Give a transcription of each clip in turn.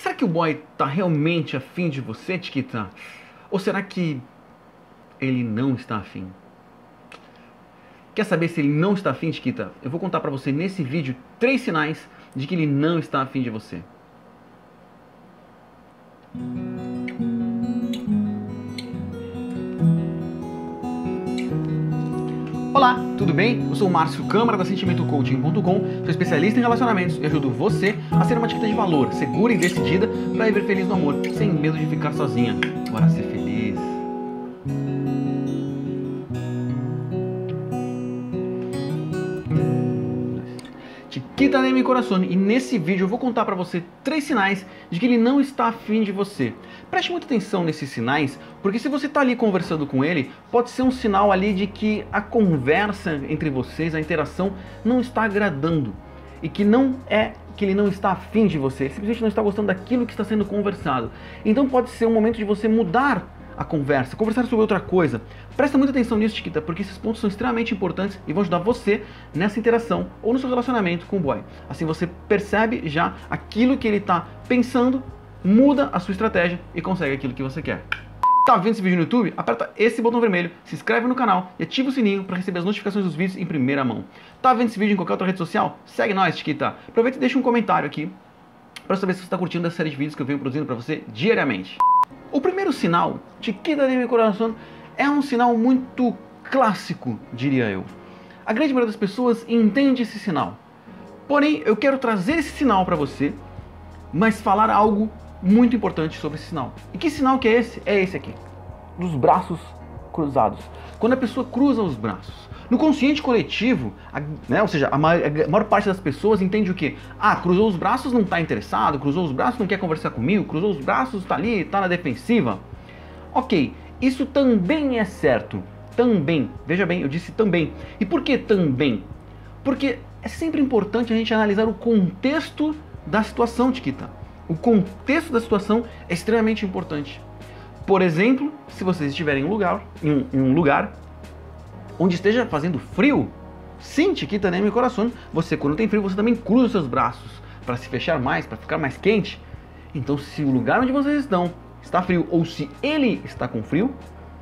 será que o boy tá realmente afim de você, Chiquita? Ou será que ele não está afim? Quer saber se ele não está afim, Chiquita? Eu vou contar pra você nesse vídeo 3 sinais de que ele não está afim de você. Olá, tudo bem? Eu sou o Márcio Câmara da SentimentoCoaching.com, sou especialista em relacionamentos e ajudo você a ser uma Chiquita de valor, segura e decidida para viver feliz no amor, sem medo de ficar sozinha. Bora ser feliz. Chiquita de mi coração, e nesse vídeo eu vou contar pra você 3 sinais de que ele não está afim de você. Preste muita atenção nesses sinais, porque se você está ali conversando com ele, pode ser um sinal ali de que a conversa entre vocês, a interação, não está agradando. E que não é que ele não está afim de você, ele simplesmente não está gostando daquilo que está sendo conversado. Então pode ser um momento de você mudar a conversa, conversar sobre outra coisa. Presta muita atenção nisso, Chiquita, porque esses pontos são extremamente importantes e vão ajudar você nessa interação ou no seu relacionamento com o boy. Assim você percebe já aquilo que ele está pensando, muda a sua estratégia e consegue aquilo que você quer. Tá vendo esse vídeo no YouTube? Aperta esse botão vermelho, se inscreve no canal e ativa o sininho para receber as notificações dos vídeos em primeira mão. Tá vendo esse vídeo em qualquer outra rede social? Segue nós, Chiquita. Aproveita e deixa um comentário aqui para saber se você está curtindo essa série de vídeos que eu venho produzindo para você diariamente. O primeiro sinal, Chiquita de mi coração, é um sinal muito clássico, diria eu. A grande maioria das pessoas entende esse sinal. Porém, eu quero trazer esse sinal para você, mas falar algo muito importante sobre esse sinal. E que sinal que é esse? É esse aqui, dos braços cruzados. Quando a pessoa cruza os braços. No consciente coletivo, ou seja, a maior parte das pessoas entende o quê? Ah, cruzou os braços, não está interessado, cruzou os braços, não quer conversar comigo, cruzou os braços, está ali, está na defensiva. Ok, isso também é certo. Também, veja bem, eu disse também. E por que também? Porque é sempre importante a gente analisar o contexto da situação, Chiquita. O contexto da situação é extremamente importante. Por exemplo, se vocês estiverem em um lugar onde esteja fazendo frio, sim, Chiquita de mi coração, você quando tem frio, você também cruza os seus braços para se fechar mais, para ficar mais quente. Então, se o lugar onde vocês estão está frio, ou se ele está com frio,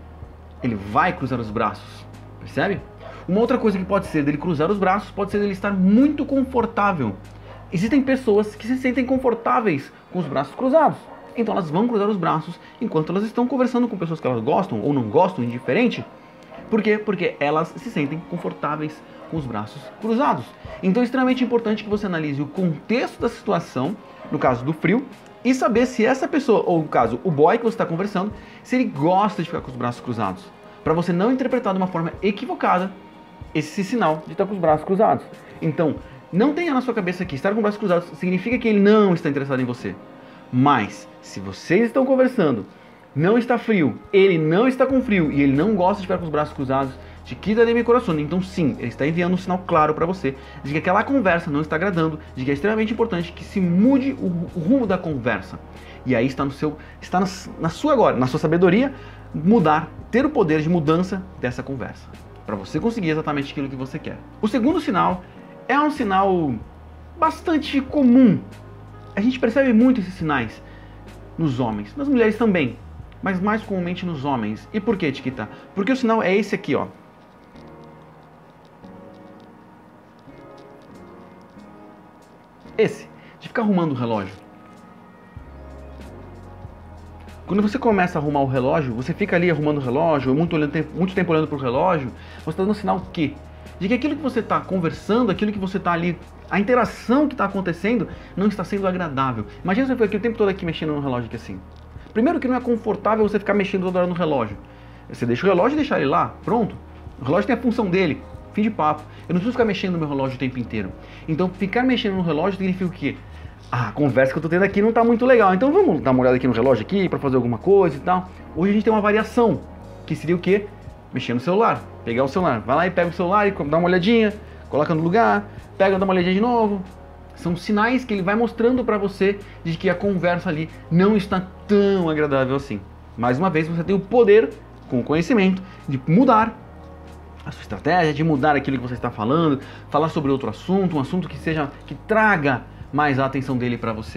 ele vai cruzar os braços, percebe? Uma outra coisa que pode ser dele cruzar os braços, pode ser dele estar muito confortável. Existem pessoas que se sentem confortáveis com os braços cruzados, então elas vão cruzar os braços enquanto elas estão conversando com pessoas que elas gostam ou não gostam, indiferente. Por quê? Porque elas se sentem confortáveis com os braços cruzados. Então é extremamente importante que você analise o contexto da situação, no caso do frio, e saber se essa pessoa, ou no caso o boy que você está conversando, se ele gosta de ficar com os braços cruzados. Para você não interpretar de uma forma equivocada esse sinal de estar com os braços cruzados. Então, não tenha na sua cabeça que estar com os braços cruzados significa que ele não está interessado em você. Mas, se vocês estão conversando, não está frio, ele não está com frio e ele não gosta de ficar com os braços cruzados, Chiquita de mi coração, então sim, ele está enviando um sinal claro para você de que aquela conversa não está agradando, de que é extremamente importante que se mude o rumo da conversa. E aí está na sua sabedoria, ter o poder de mudança dessa conversa, para você conseguir exatamente aquilo que você quer. O segundo sinal é um sinal bastante comum. A gente percebe muito esses sinais nos homens, nas mulheres também, mas mais comumente nos homens. E por que, Chiquita? Porque o sinal é esse aqui, ó. Esse, de ficar arrumando o relógio. Quando você começa a arrumar o relógio, você fica ali arrumando o relógio, muito tempo olhando para o relógio, você está dando um sinal que? De que aquilo que você está conversando, aquilo que você está ali, a interação que está acontecendo, não está sendo agradável. Imagina você ficar aqui o tempo todo aqui mexendo no relógio aqui assim. Primeiro que não é confortável você ficar mexendo toda hora no relógio. Você deixa o relógio e deixa ele lá, pronto. O relógio tem a função dele, fim de papo. Eu não preciso ficar mexendo no meu relógio o tempo inteiro. Então ficar mexendo no relógio significa o quê? Ah, a conversa que eu tô tendo aqui não tá muito legal. Então vamos dar uma olhada aqui no relógio aqui para fazer alguma coisa e tal. Hoje a gente tem uma variação, que seria o quê? Mexer no celular. Pegar o celular. Vai lá e pega o celular e dá uma olhadinha, coloca no lugar, pega, dá uma olhadinha de novo. São sinais que ele vai mostrando para você de que a conversa ali não está tão agradável assim. Mais uma vez, você tem o poder, com o conhecimento, de mudar a sua estratégia, de mudar aquilo que você está falando, falar sobre outro assunto, um assunto que traga mais a atenção dele para você.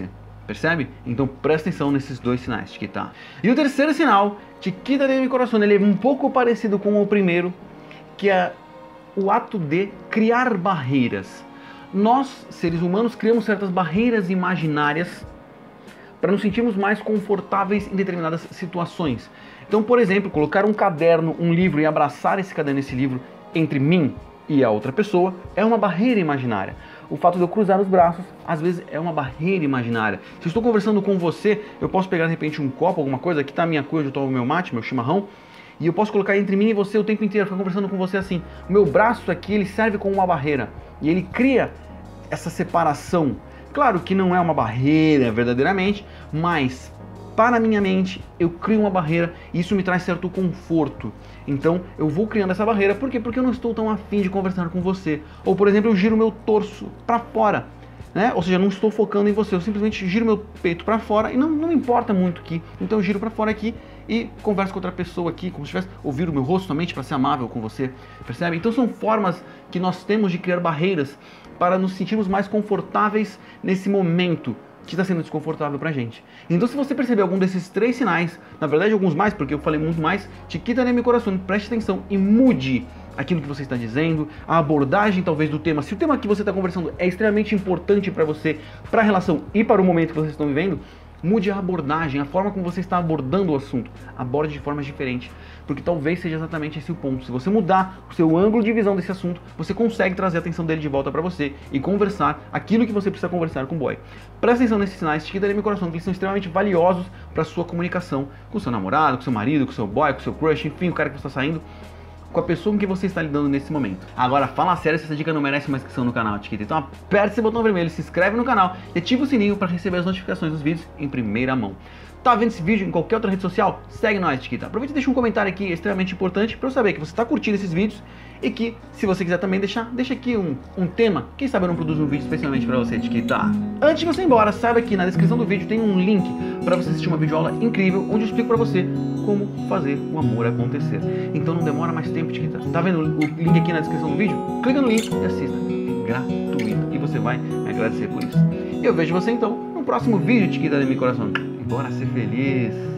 Percebe? Então presta atenção nesses dois sinais, Chiquita. E o terceiro sinal, Chiquita de mi corazón, ele é um pouco parecido com o primeiro, que é o ato de criar barreiras. Nós, seres humanos, criamos certas barreiras imaginárias para nos sentirmos mais confortáveis em determinadas situações. Então, por exemplo, colocar um caderno, um livro e abraçar esse caderno, esse livro, entre mim e a outra pessoa, é uma barreira imaginária. O fato de eu cruzar os braços, às vezes, é uma barreira imaginária. Se eu estou conversando com você, eu posso pegar, de repente, um copo, alguma coisa, aqui está a minha coisa, eu tomo meu mate, meu chimarrão, e eu posso colocar entre mim e você o tempo inteiro, ficar conversando com você assim. O meu braço aqui, ele serve como uma barreira, e ele cria essa separação. Claro que não é uma barreira verdadeiramente, mas para a minha mente eu crio uma barreira e isso me traz certo conforto. Então eu vou criando essa barreira, por quê? Porque eu não estou tão afim de conversar com você. Ou por exemplo, eu giro meu torso para fora, né? Ou seja, não estou focando em você, eu simplesmente giro meu peito para fora e não me importa muito aqui. Então eu giro para fora aqui e converso com outra pessoa aqui, como se tivesse ouvido o meu rosto somente para ser amável com você, percebe? Então são formas que nós temos de criar barreiras para nos sentirmos mais confortáveis nesse momento que está sendo desconfortável pra gente. Então se você perceber algum desses três sinais, na verdade alguns mais, porque eu falei muito mais, Chiquita de mi corazón, preste atenção e mude aquilo que você está dizendo, a abordagem talvez do tema. Se o tema que você está conversando é extremamente importante para você, para a relação e para o momento que vocês estão vivendo, mude a abordagem, a forma como você está abordando o assunto. Aborde de formas diferentes, porque talvez seja exatamente esse o ponto. Se você mudar o seu ângulo de visão desse assunto, você consegue trazer a atenção dele de volta para você e conversar aquilo que você precisa conversar com o boy. Presta atenção nesses sinais, Chiquita de mi corazón, que eles são extremamente valiosos para a sua comunicação com o seu namorado, com o seu marido, com o seu boy, com o seu crush, enfim, o cara que você está saindo, com a pessoa com que você está lidando nesse momento. Agora, fala sério se essa dica não merece uma inscrição no canal, Chiquita. Então aperte esse botão vermelho, se inscreve no canal e ativa o sininho para receber as notificações dos vídeos em primeira mão. Tá vendo esse vídeo em qualquer outra rede social? Segue nós, Chiquita. Aproveita e deixa um comentário aqui, é extremamente importante para eu saber que você está curtindo esses vídeos e que, se você quiser também deixa aqui um tema, quem sabe eu não produzo um vídeo especialmente para você, Chiquita. Antes de você ir embora, saiba que na descrição do vídeo tem um link para você assistir uma videoaula incrível, onde eu explico para você como fazer o amor acontecer. Então não demora mais tempo, Chiquita. Tá vendo o link aqui na descrição do vídeo? Clica no link e assista. É gratuito e você vai me agradecer por isso. E eu vejo você então no próximo vídeo, Chiquita de mi corazón. Bora ser feliz!